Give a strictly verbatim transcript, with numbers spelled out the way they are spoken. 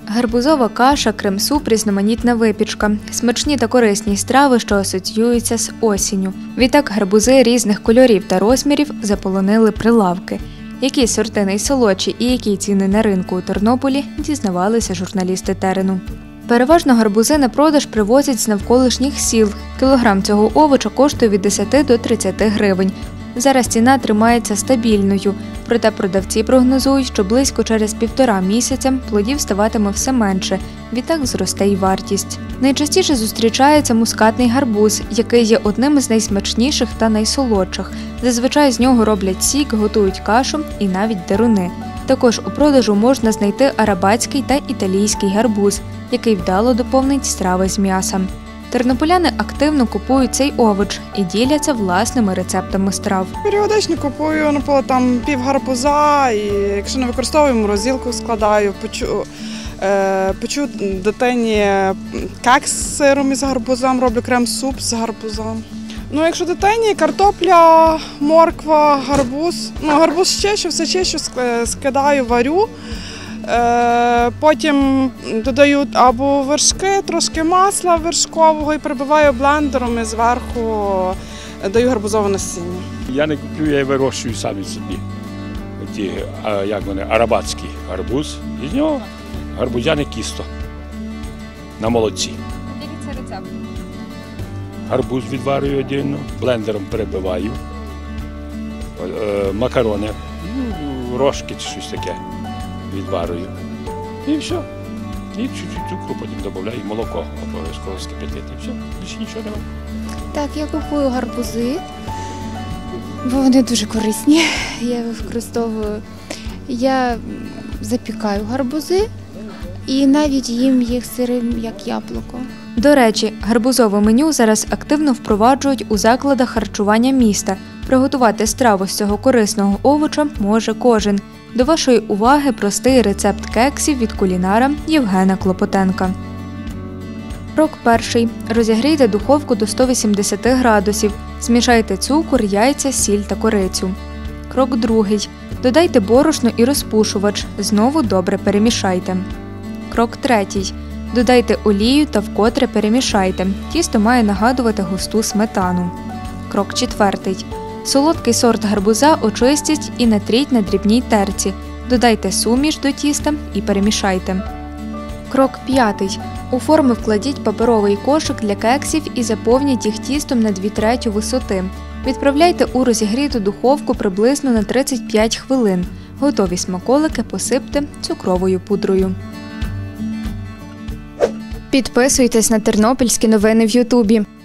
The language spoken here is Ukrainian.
Гарбузова каша, крем-суп, різноманітна випічка – смачні та корисні страви, що асоціюються з осінню. Відтак гарбузи різних кольорів та розмірів заполонили прилавки. Які сорти найсолодші і які ціни на ринку у Тернополі – дізнавалися журналісти терену. Переважно гарбузи на продаж привозять з навколишніх сіл. Кілограм цього овоча коштує від десяти до тридцяти гривень. Зараз ціна тримається стабільною, проте продавці прогнозують, що близько через півтора місяця плодів ставатиме все менше, відтак зросте й вартість. Найчастіше зустрічається мускатний гарбуз, який є одним із найсмачніших та найсолодших. Зазвичай з нього роблять сік, готують кашу і навіть деруни. Також у продажу можна знайти арабатський та італійський гарбуз, який вдало доповнить страви з м'ясом. Тернополяни активно купують цей овоч і діляться власними рецептами страв. Періодично купую, наприклад, там пів гарбуза, і якщо не використовую, морозилку складаю, печу, е, печу дитині кекс з сиром із гарбузом, роблю крем-суп з гарбузом. Ну, якщо дитині картопля, морква, гарбуз, ну, гарбуз чищу, все чищу, скидаю, варю. Потім додаю або вершки, трошки масла вершкового і перебиваю блендером і зверху даю гарбузове насіння. Я не куплю, я вирощую самі собі. Ті, як вони, арабатський гарбуз. І з нього гарбузяне кісто на молоці. Який це рецепт? Гарбуз відварюю віддільно, блендером перебиваю, макарони, рожки чи щось таке. Відварую. І все. І чуть-чуть цукру, потім додаю молоко, обов'язково скип'ятити. І все, більше нічого немає. Так, я купую гарбузи, бо вони дуже корисні. Я їх використовую. Я запікаю гарбузи і навіть їм їх сирим, як яблуко. До речі, гарбузове меню зараз активно впроваджують у закладах харчування міста. Приготувати страву з цього корисного овоча може кожен. До вашої уваги простий рецепт кексів від кулінара Євгена Клопотенка. Крок перший. Розігрійте духовку до ста вісімдесяти градусів. Змішайте цукор, яйця, сіль та корицю. Крок другий. Додайте борошно і розпушувач. Знову добре перемішайте. Крок третій. Додайте олію та вкотре перемішайте. Тісто має нагадувати густу сметану. Крок четвертий. Солодкий сорт гарбуза очистіть і натріть на дрібній терці. Додайте суміш до тіста і перемішайте. Крок п'ятий. У форми вкладіть паперовий кошик для кексів і заповніть їх тістом на дві треті висоти. Відправляйте у розігріту духовку приблизно на тридцять п'ять хвилин. Готові смаколики посипте цукровою пудрою. Підписуйтесь на тернопільські новини в Ютубі.